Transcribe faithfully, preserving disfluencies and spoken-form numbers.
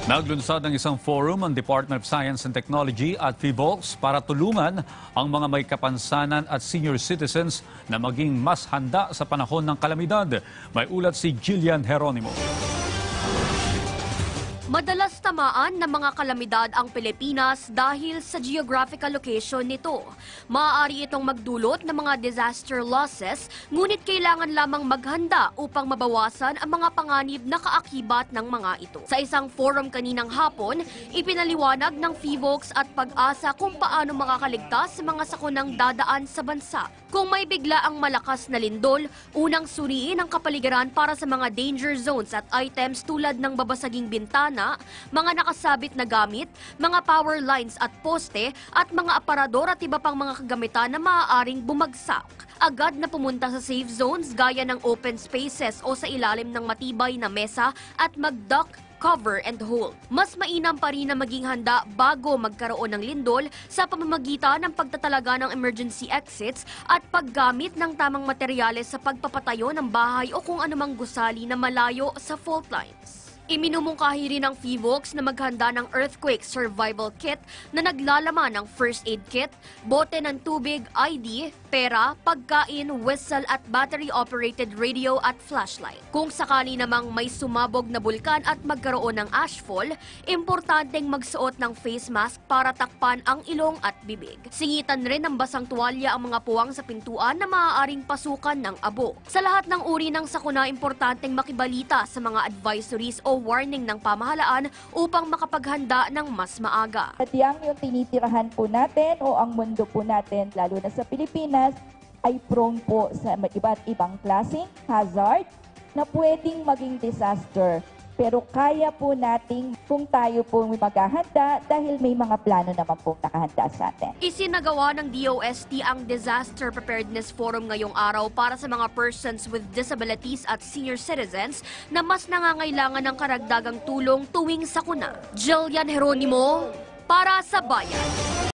Naglunsad ng isang forum ang Department of Science and Technology at PHIVOLCS para tulungan ang mga may kapansanan at senior citizens na maging mas handa sa panahon ng kalamidad. May ulat si Jillian Geronimo. Madalas tamaan ng mga kalamidad ang Pilipinas dahil sa geographical location nito. Maaari itong magdulot ng mga disaster losses, ngunit kailangan lamang maghanda upang mabawasan ang mga panganib na kaakibat ng mga ito. Sa isang forum kaninang hapon, ipinaliwanag ng PHIVOLCS at Pag-asa kung paano makakaligtas sa mga sakunang dadaan sa bansa. Kung may bigla ang malakas na lindol, unang suriin ang kapaligiran para sa mga danger zones at items tulad ng babasaging bintana, mga nakasabit na gamit, mga power lines at poste, at mga aparador at iba pang mga kagamitan na maaaring bumagsak. Agad na pumunta sa safe zones gaya ng open spaces o sa ilalim ng matibay na mesa at mag-duck, cover and hold. Mas mainam pa rin na maging handa bago magkaroon ng lindol sa pamamagitan ng pagtatalaga ng emergency exits at paggamit ng tamang materyales sa pagpapatayo ng bahay o kung anumang gusali na malayo sa fault lines. Iminumungkahi rin ng PHIVOLCS na maghanda ng earthquake survival kit na naglalaman ng first aid kit, bote ng tubig, I D, pera, pagkain, whistle at battery-operated radio at flashlight. Kung sakali namang may sumabog na bulkan at magkaroon ng ashfall, importanteng magsuot ng face mask para takpan ang ilong at bibig. Singitan rin ng basang tuwalya ang mga puwang sa pintuan na maaaring pasukan ng abo. Sa lahat ng uri ng sakuna, importanteng makibalita sa mga advisories o warning ng pamahalaan upang makapaghanda ng mas maaga. Sadyang yung tinitirahan po natin o ang mundo po natin, lalo na sa Pilipinas, ay prone po sa iba't ibang klaseng hazard na pwedeng maging disaster. Pero kaya po nating kung tayo po maghahanda dahil may mga plano naman pong nakahanda sa atin. Isinagawa ng D O S T ang Disaster Preparedness Forum ngayong araw para sa mga persons with disabilities at senior citizens na mas nangangailangan ng karagdagang tulong tuwing sakuna. Jillian Geronimo para sa Bayan.